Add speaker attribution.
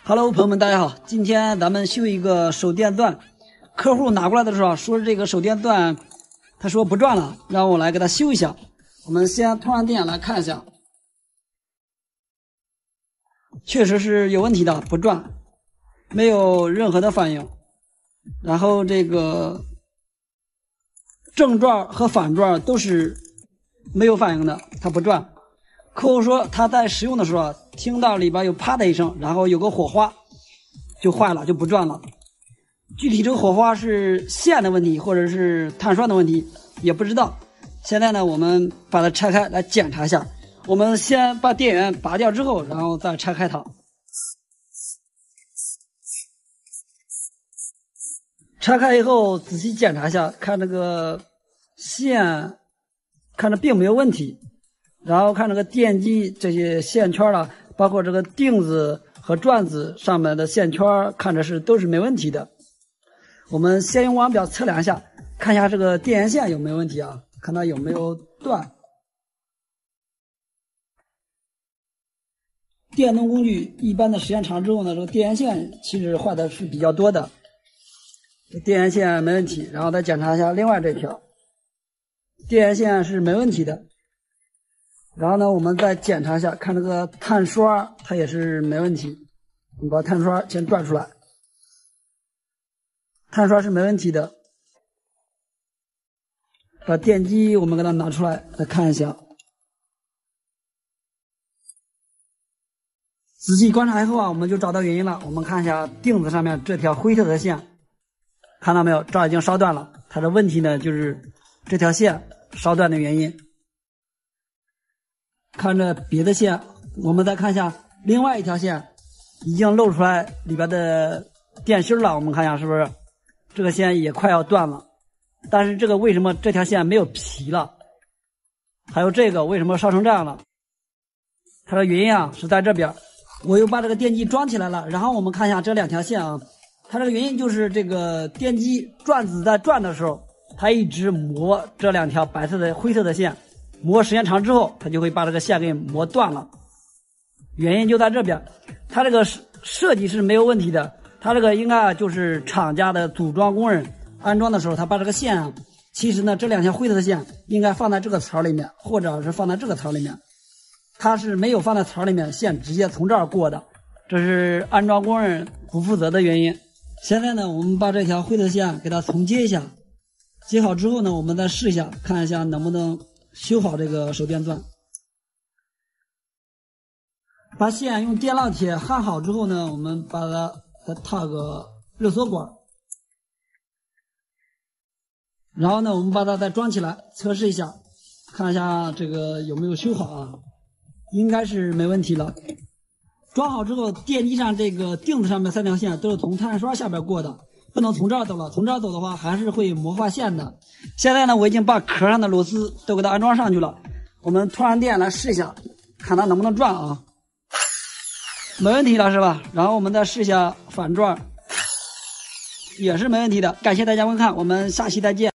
Speaker 1: Hello， 朋友们，大家好！今天咱们修一个手电钻，客户拿过来的时候说这个手电钻，他说不转了，让我来给他修一下。我们先通上电来看一下，确实是有问题的，不转，没有任何的反应。然后这个正转和反转都是没有反应的，它不转。客户说他在使用的时候听到里边有啪的一声，然后有个火花就坏了，就不转了。具体这个火花是线的问题或者是碳酸的问题也不知道。现在呢，我们把它拆开来检查一下。我们先把电源拔掉之后，然后再拆开它。拆开以后仔细检查一下，看这个线看着并没有问题。然后看这个电机这些线圈了，包括这个钉子和转子上面的线圈，看着都是没问题的。我们先用腕表测量一下，看一下这个电源线有没有问题啊？看它有没有断。电动工具一般的时间长之后呢，这个电源线其实坏的是比较多的。电源线没问题，然后再检查一下另外这条，电源线是没问题的。然后呢，我们再检查一下，看这个碳刷，它也是没问题。我们把碳刷先转出来，碳刷是没问题的。把电机我们给它拿出来，再看一下。仔细观察以后啊，我们就找到原因了。我们看一下钉子上面这条灰色的线，看到没有？这儿已经烧断了。它的问题呢，就是这条线烧断的原因。看着别的线，我们再看一下另外一条线，已经露出来里边的电芯了。我们看一下是不是这个线也快要断了？但是这个为什么这条线没有皮了？还有这个为什么烧成这样了？它的原因啊是在这边。我又把这个电机装起来了，然后我们看一下这两条线啊，它这个原因就是这个电机转子在转的时候，它一直磨这两条白色的灰色的线。磨时间长之后，它就会把这个线给磨断了，原因就在这边。它这个设计是没有问题的，它这个应该就是厂家的组装工人安装的时候，他把这个线啊，其实呢这两条灰色的线应该放在这个槽里面，或者是放在这个槽里面，它是没有放在槽里面，线直接从这儿过的，这是安装工人不负责的原因。现在呢，我们把这条灰色线给它重接一下，接好之后呢，我们再试一下，看一下能不能修好这个手电钻。把线用电烙铁焊好之后呢，我们把它再套个热缩管，然后呢，我们把它再装起来测试一下，看一下这个有没有修好啊？应该是没问题了。装好之后，电机上这个钉子上面三条线都是从碳刷下边过的，不能从这儿走了，从这儿走的话还是会磨坏线的。现在呢，我已经把壳上的螺丝都给它安装上去了。我们通上电来试一下，看它能不能转啊？没问题了是吧？然后我们再试一下反转，也是没问题的。感谢大家观看，我们下期再见。